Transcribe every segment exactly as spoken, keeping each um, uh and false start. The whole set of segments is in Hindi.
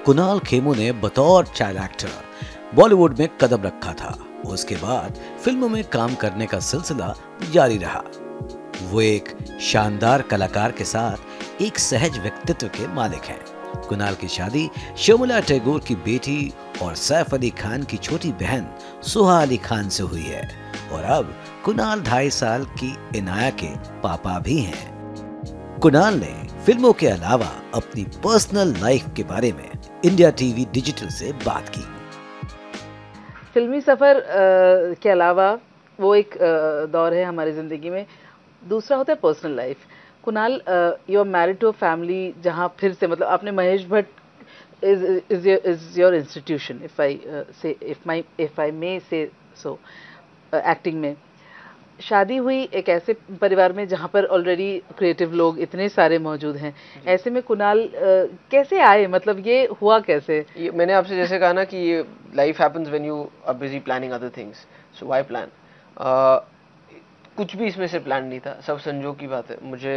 कुणाल खेमू ने बतौर चाइल्ड एक्टर बॉलीवुड में कदम रखा था। उसके बाद फिल्मों में काम करने का सिलसिला जारी रहा। वो एक शानदार कलाकार के साथ एक सहज व्यक्तित्व के मालिक हैं। कुणाल की शादी शर्मिला टैगोर की बेटी और सैफ अली खान की छोटी बहन सोहा अली खान से हुई है और अब कुणाल ढाई साल की इनाया के पापा भी हैं। कुणाल ने फिल्मों के अलावा अपनी पर्सनल लाइफ के बारे में इंडिया टीवी डिजिटल से बात की। फिल्मी सफर आ, के अलावा वो एक आ, दौर है हमारी जिंदगी में। दूसरा होता है personal life. Kunal, you are married to a family जहाँ फिर से मतलब आपने Mahesh Bhatt is is is your institution, if I say if my if I मे से सो, एक्टिंग में शादी हुई एक ऐसे परिवार में जहाँ पर ऑलरेडी क्रिएटिव लोग इतने सारे मौजूद हैं। ऐसे में कुणाल uh, कैसे आए, मतलब ये हुआ कैसे? ये मैंने आपसे जैसे कहा ना कि ये life happens when you are busy planning other things, so why plan. कुछ भी इसमें से प्लान नहीं था, सब संजोग की बात है। मुझे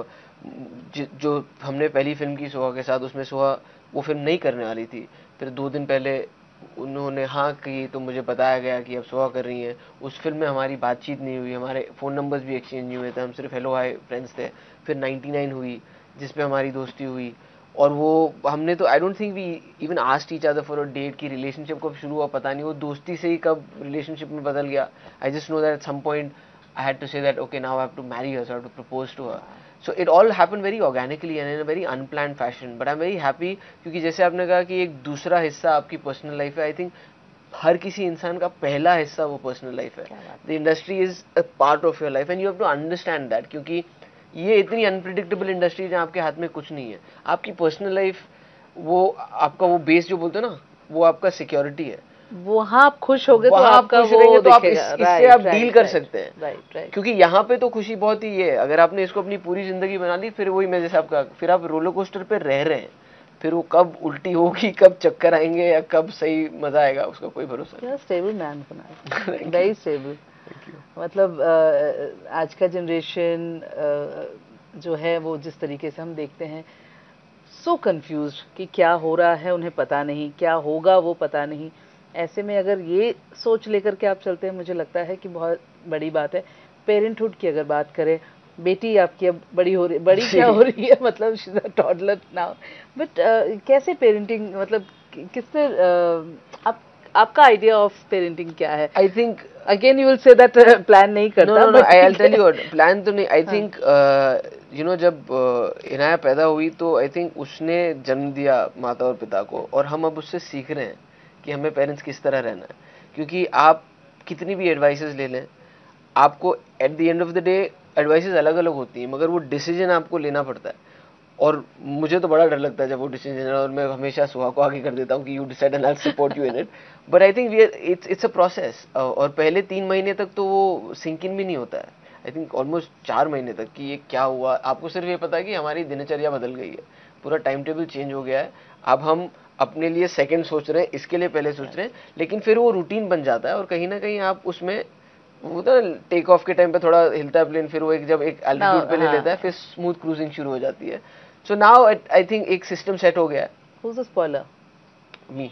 uh, जो हमने पहली फिल्म की सोहा के साथ, उसमें सोहा वो फिल्म नहीं करने वाली थी। फिर दो दिन पहले उन्होंने हाँ की तो मुझे बताया गया कि अब सोहा कर रही हैं। उस फिल्म में हमारी बातचीत नहीं हुई, हमारे फ़ोन नंबर्स भी एक्सचेंज नहीं हुए थे, हम सिर्फ हेलो हाय फ्रेंड्स थे। फिर नाइन्टी नाइन हुई जिस पे हमारी दोस्ती हुई और वो हमने तो I don't think we even asked each other for a date की रिलेशनशिप कब शुरू हुआ पता नहीं, वो दोस्ती से ही कब रिलेशनशिप में बदल गया। I just know that at some point I had to say that okay now I have to marry her, so I have to propose to her. So it all happen very organically and in a very unplanned fashion, but I am very happy क्योंकि जैसे आपने कहा कि एक दूसरा हिस्सा आपकी पर्सनल लाइफ है। आई थिंक हर किसी इंसान का पहला हिस्सा वो पर्सनल लाइफ है। The industry is a part of your life and you have to understand that, क्योंकि ये इतनी अनप्रिडिक्टेबल इंडस्ट्री है जहाँ आपके हाथ में कुछ नहीं है। आपकी पर्सनल लाइफ वो आपका वो बेस जो बोलते हैं ना, वो आपका सिक्योरिटी है। वहाँ आप खुश हो गए तो आपका वो तो आप इस, इससे आप डील कर सकते हैं। Right right. क्योंकि यहाँ पे तो खुशी बहुत ही ये है, अगर आपने इसको अपनी पूरी जिंदगी बना ली फिर वही मैं जैसे आपका फिर आप रोलर कोस्टर पे रह रहे हैं, फिर वो कब उल्टी होगी, कब चक्कर आएंगे या कब सही मजा आएगा उसका कोई भरोसा नहीं। Stable man Kunal, very stable. मतलब आज का जनरेशन जो है वो जिस तरीके से हम देखते हैं, सो कंफ्यूज कि क्या हो रहा है उन्हें पता नहीं, क्या होगा वो पता नहीं। ऐसे में अगर ये सोच लेकर के आप चलते हैं, मुझे लगता है कि बहुत बड़ी बात है। पेरेंटहुड की अगर बात करें, बेटी आपकी अब बड़ी हो रही बड़ी क्या हो रही है, मतलब she is a toddler now, but कैसे पेरेंटिंग, मतलब किसने uh, आप आपका आइडिया ऑफ पेरेंटिंग क्या है? I think again you will say that plan नहीं करता। No no no I will tell you plan तो नहीं। आई थिंक यू नो जब uh, इनाया पैदा हुई तो आई थिंक उसने जन्म दिया माता और पिता को, और हम अब उससे सीख रहे हैं कि हमें पेरेंट्स किस तरह रहना है। क्योंकि आप कितनी भी एडवाइसेस ले लें, आपको at the end of the day advices अलग अलग होती हैं, मगर वो डिसीजन आपको लेना पड़ता है। और मुझे तो बड़ा डर लगता है जब वो डिसीजन, और मैं हमेशा सुहा को आगे कर देता हूँ कि you decide and I will support you in it. But I think we it's it's a process, और पहले तीन महीने तक तो वो सिंक इन भी नहीं होता है। आई थिंक ऑलमोस्ट चार महीने तक कि ये क्या हुआ। आपको सिर्फ ये पता है कि हमारी दिनचर्या बदल गई है, पूरा टाइम टेबल चेंज हो गया है। अब हम अपने लिए सेकंड सोच रहे हैं, इसके लिए पहले सोच रहे हैं, लेकिन फिर वो रूटीन बन जाता है और कहीं ना कहीं आप उसमें वो तो टेक ऑफ के टाइम पे थोड़ा हिलता है प्लेन, फिर वो एक जब एक एल्टीट्यूड पे ले लेता है, फिर स्मूथ क्रूजिंग शुरू हो जाती है। सो नाउ आई थिंक एक सिस्टम सेट हो गया है। Who's the spoiler? Me.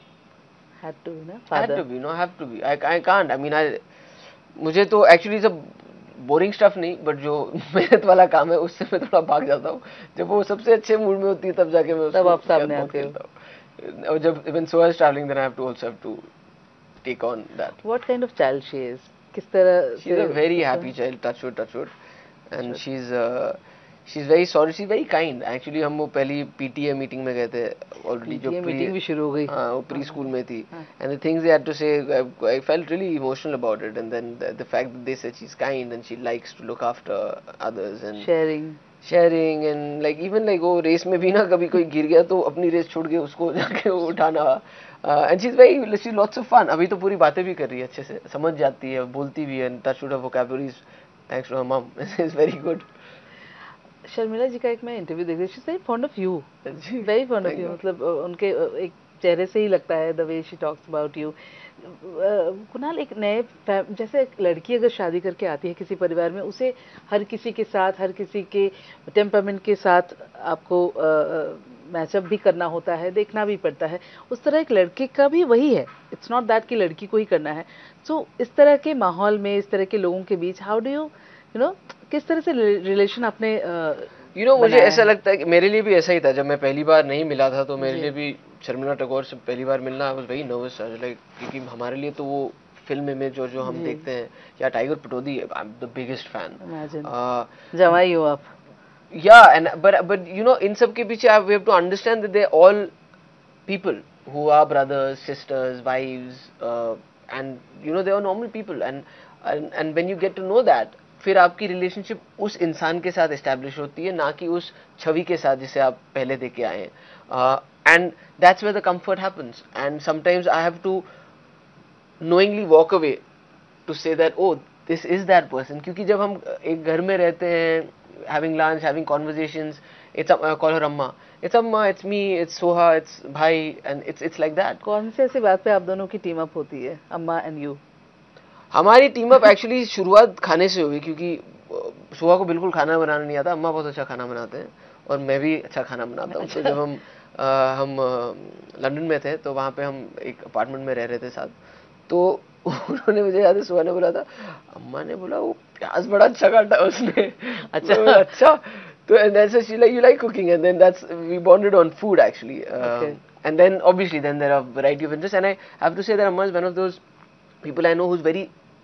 Had to be, ना? Father. Had to be, no, have to be. I I can't. I mean, I मुझे तो एक्चुअली सब बोरिंग स्टफ नहीं, बट जो मेहनत वाला काम है उससे मैं थोड़ा भाग जाता हूँ। जब वो सबसे अच्छे मूड में होती है तब जाके मैं तब आप सामने आते हो। और जब even Soha is travelling then I have to also have to take on that. What kind of child she is? किस तरह? She is a very happy child, touch wood touch wood, and she is she is very sorry, she is very kind. Actually हम वो पहली पीटीए मीटिंग में गए थे ऑलरेडी, जो मीटिंग भी शुरू हो गई। हाँ, वो प्री स्कूल में थी, and the things they had to say I felt really emotional about it, and then the fact that they said she is kind and she likes to look after others and sharing sharing and like even like वो रेस में भी ना कभी कोई गिर गया तो अपनी रेस छोड़ के उसको जाके उठाना, and she is very she lots of fun. अभी तो पूरी बातें भी कर रही है, अच्छे से समझ जाती है, बोलती भी है, and touch wood her vocabularies thanks to her mum is very good. Sharmila ji का एक मैं इंटरव्यू देख रही थी, she is very fond of you, very fond of you, मतलब उनके एक चेहरे से ही लगता है the way she talks about you. Kunal, एक नए जैसे एक लड़की अगर शादी करके आती है किसी परिवार में, उसे हर किसी के साथ, हर किसी के टेम्परामेंट के साथ आपको मैचअप भी करना होता है, देखना भी पड़ता है, उस तरह एक लड़के का भी वही है. इट्स नॉट दैट कि लड़की को ही करना है. सो so, इस तरह के माहौल में, इस तरह के लोगों के बीच, how do you you know किस तरह से रिलेशन आपने यू नो मुझे ऐसा लगता है कि मेरे लिए भी ऐसा ही था. जब मैं पहली बार नहीं मिला था तो मेरे लिए भी शर्मिला टैगोर से पहली बार मिलना, I was very nervous like, क्योंकि हमारे लिए तो वो फिल्म इमेज जो जो हम देखते हैं, या Tiger Pataudi, I am the biggest fan. जवाई हो आप. Yeah, and but but you know, in सब के पीछे we have to understand that they're all people who are brothers, sisters, wives, uh, and you know they are normal people, and and and when you get to know that, फिर आपकी रिलेशनशिप उस इंसान के साथ एस्टैब्लिश होती है, ना कि उस छवि के साथ जिसे आप पहले देख के आए हैं. And that's where the comfort happens. And sometimes I have to knowingly walk away to say that oh this is that person, क्योंकि जब हम एक घर में रहते हैं, having lunch, having conversations, it's uh, call her amma, it's amma, it's me, it's Soha, it's bhai, and it's it's like that. कौन से ऐसी बात पे आप दोनों की टीम अप होती है, अम्मा एंड यू? हमारी टीम अप एक्चुअली शुरुआत खाने से हुई, क्योंकि सोहा को बिल्कुल खाना बनाना नहीं आता, अम्मा बहुत अच्छा खाना बनाते हैं और मैं भी अच्छा खाना बनाता हूँ. तो जब हम आ, हम लंदन में थे तो वहाँ पे हम एक अपार्टमेंट में रह रहे थे साथ, तो उन्होंने, मुझे याद है सोहा ने बोला था, अम्मा ने बोला वो प्याज बड़ा अच्छा काटा उसने. अच्छा अच्छा. तो and that's she like you like cooking, and then that's we bonded on food actually. Uh, okay. And then obviously then there are variety of interests, and I have to say that Amma is one of those people I know who's very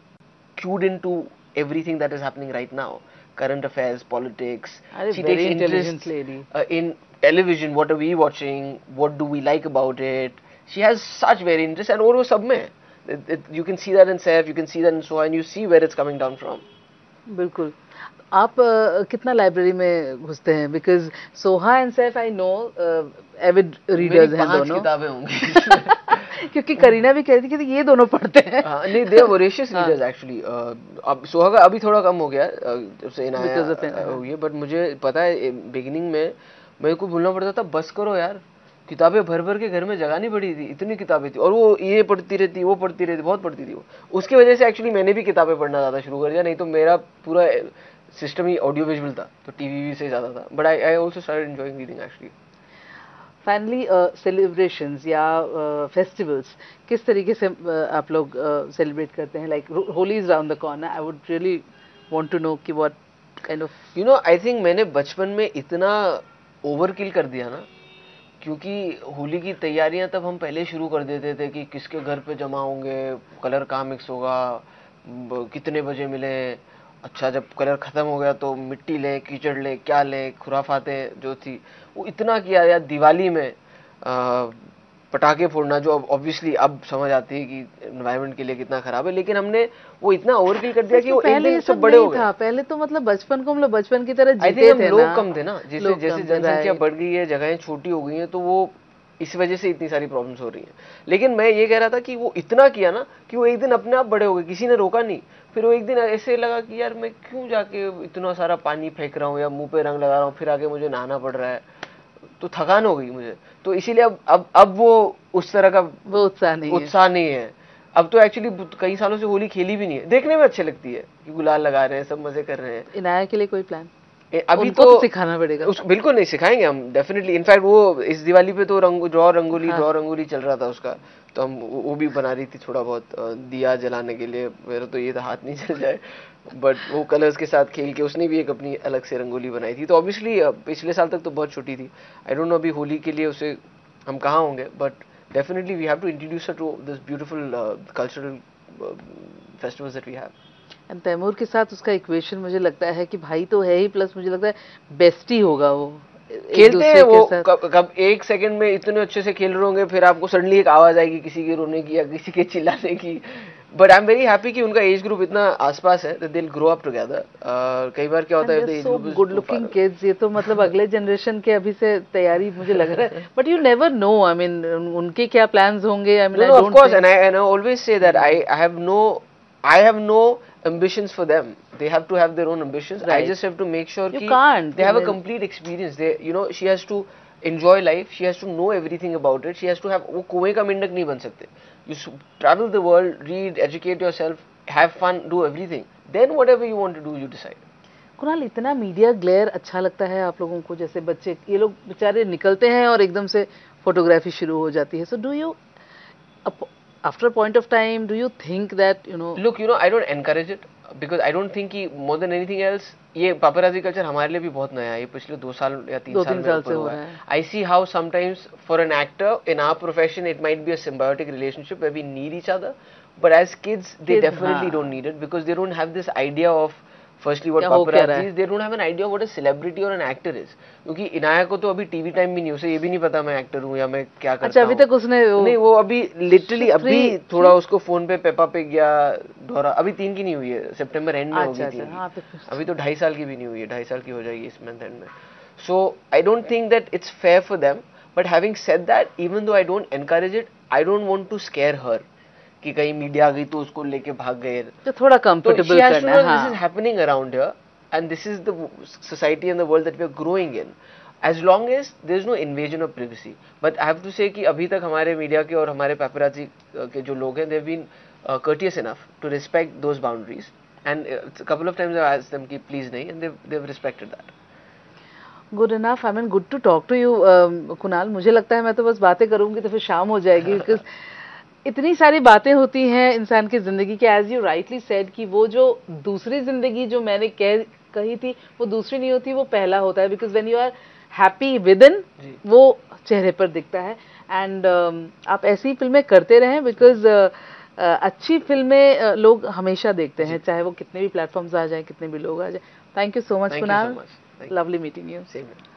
cued into everything that is happening right now, current affairs, politics. She takes interest lady. Uh, in television, what are we watching, what do we like about it. She has such very interest, and और वो सब में It, it, you can see that in Saif, you can see that in Soha, and you see where it's coming down from. बिल्कुल. आप uh, कितना लाइब्रेरी में घुसते हैं? Because Soha and Saif I know uh, avid readers हैं दोनों. मेरी पांच किताबें होंगी. क्योंकि करीना भी कह रही थी कि ये दोनों पढ़ते हैं. हाँ, नहीं, they are voracious readers actually. uh, अब सोहा का अभी थोड़ा कम हो गया जब से इनाया हो गया, बट मुझे पता है बिगिनिंग में मेरे को भूलना पड़ता था, बस करो यार, किताबें भर भर के घर में जगह नहीं पड़ी थी, इतनी किताबें थी, और वो ये पढ़ती रहती, वो पढ़ती रहती, बहुत पढ़ती थी वो. उसकी वजह से एक्चुअली मैंने भी किताबें पढ़ना ज़्यादा शुरू कर दिया, नहीं तो मेरा पूरा सिस्टम ही ऑडियो विजुअल था, तो टीवी से ज़्यादा था. But I I also started enjoying reading actually. Finally celebrations या फेस्टिवल्स uh, किस तरीके से uh, आप लोग सेलिब्रेट uh, करते हैं? Like Holi is round the corner, I would really want to know कि what kind of. You know I think मैंने बचपन में इतना ओवरकिल कर दिया ना, क्योंकि होली की तैयारियां तब हम पहले शुरू कर देते थे कि किसके घर पे जमा होंगे, कलर कहाँ मिक्स होगा, कितने बजे मिले. अच्छा, जब कलर खत्म हो गया तो मिट्टी ले, कीचड़ ले, क्या ले, खुराफातें जो थी वो इतना किया. या दिवाली में आ, पटाखे फोड़ना, जो ऑब्वियसली अब समझ आती है कि एनवायरनमेंट के लिए कितना खराब है, लेकिन हमने वो इतना ओवरकिल कर दिया कि वो एक दिन सब बड़े हो गए. पहले तो मतलब बचपन को हम लोग बचपन की तरह जीते थे. हम लोग कम थे ना, जैसे जैसे जनसंख्या बढ़ गई है, जगहें छोटी हो गई हैं, तो वो इस वजह से इतनी सारी प्रॉब्लम्स हो रही हैं. लेकिन मैं ये कह रहा था कि वो इतना किया ना कि वो एक दिन अपने आप बड़े हो गए, किसी ने रोका नहीं. फिर वो एक दिन ऐसे लगा कि यार मैं क्यों जाके इतना सारा पानी फेंक रहा हूँ या मुंह पे रंग लगा रहा हूँ, फिर आके मुझे नहाना पड़ रहा है, तो थकान हो गई मुझे. तो इसीलिए अब अब अब वो उस तरह का वो उत्साह नहीं उत्साह नहीं है. अब तो एक्चुअली कई सालों से होली खेली भी नहीं है. देखने में अच्छी लगती है कि गुलाल लगा रहे हैं, सब मजे कर रहे हैं. इनाया के लिए कोई प्लान? अभी तो, तो सिखाना पड़ेगा. उस, बिल्कुल नहीं सिखाएंगे हम, डेफिनेटली. इनफैक्ट वो इस दिवाली पे तो रंग ड्रॉ रंगोली ड्रॉ रंगोली चल रहा था उसका, तो हम वो भी बना रही थी थोड़ा बहुत दिया जलाने के लिए. मेरा तो ये था हाथ नहीं जल जाए, बट वो कलर्स के साथ खेल के उसने भी एक अपनी अलग से रंगोली बनाई थी. तो ऑब्वियसली पिछले साल तक तो बहुत छोटी थी. आई डोंट नो अभी होली के लिए उसे हम कहाँ होंगे, but definitely we have to introduce her to this beautiful cultural festivals that we have. And Taimur के साथ उसका इक्वेशन मुझे लगता है कि भाई तो है ही, प्लस मुझे लगता है बेस्टी होगा वो. खेलते हैं वो कब, कब एक सेकंड में इतने अच्छे से खेल रहे होंगे, फिर आपको सडनली एक आवाज आएगी किसी के रोने की या किसी के चिल्लाने की. But I am very happy कि उनका एज ग्रुप इतना आसपास है, they will grow up together. कई बार क्या होता है, सो गुड लुकिंग किड्स, ये तो मतलब अगले जनरेशन के अभी से तैयारी मुझे लग रहा है. But you never know, I mean उनके क्या प्लान्स होंगे. I mean I don't, of course, and I always say that I I have no I have no ambitions for them. They have to have their own ambitions. Right. I just have to make sure you can't. They have a complete experience. They, you know, she has to enjoy life. She has to know everything about it. She has to have. वो कुएं का मेंढक नहीं बन सकते. You travel the world, read, educate yourself, have fun, do everything. Then whatever you want to do, you decide. Kunal, इतना मीडिया ग्लेयर अच्छा लगता है आप लोगों को? जैसे बच्चे ये लोग बेचारे निकलते हैं और एकदम से फोटोग्राफी शुरू हो जाती है. So do you after a point of time, do you think that, you know? Look, you know, I don't encourage it because I don't think कि more than anything else ये paparazzi culture हमारे लिए भी बहुत नया है. ये पिछले दो साल या तीन साल में ऊपर हुआ है. I see how sometimes for an actor in our profession it might be a symbiotic relationship where we need each other, but as kids they kids, definitely हाँ. don't need it because they don't have this idea of firstly what paparazzi is. They don't have an idea what a celebrity or an actor is. क्योंकि इनाया को तो अभी टीवी टाइम भी नहीं, उसे ये भी नहीं पता मैं एक्टर हूँ या मैं क्या करता हूँ. अच्छा, अभी तक उसने वो नहीं, वो अभी लिटरली अभी थोड़ा उसको फोन पे पेपा पिग या डोरा, अभी तीन की नहीं हुई है, सितंबर एंड में होगी तीन की. अभी तो ढाई साल की भी नहीं हुई है, ढाई साल की हो जाएगी इस मंथ एंड में. So I don't think that it's fair for them, but having said that, even though I don't encourage it, I don't want to scare her कि कहीं मीडिया आ गई तो उसको लेके भाग गए. तो थोड़ा कंफर्टेबल करना है. This is happening around here and this is the society and the world that we are growing in. As long as there is no invasion of privacy, but I have to say कि अभी तक हमारे मीडिया के और हमारे paparazzi के जो लोग हैं, they have been uh, courteous enough to respect those boundaries, and uh, a couple of times I asked them कि please नहीं, and they they have respected that. Good enough. I mean, good to talk to you, Kunal. मुझे लगता है मैं तो बस बातें करूंगी तो फिर शाम हो जाएगी, because इतनी सारी बातें होती हैं इंसान की जिंदगी के. एज यू राइटली सेड कि वो जो दूसरी जिंदगी जो मैंने कह कही थी वो दूसरी नहीं होती, वो पहला होता है. Because when you are happy within, वो चेहरे पर दिखता है. एंड uh, आप ऐसी फिल्में करते रहें, बिकॉज uh, uh, अच्छी फिल्में uh, लोग हमेशा देखते हैं, चाहे वो कितने भी प्लेटफॉर्म्स आ जाए, कितने भी लोग आ जाए. Thank you so much Kunal. Lovely meeting you.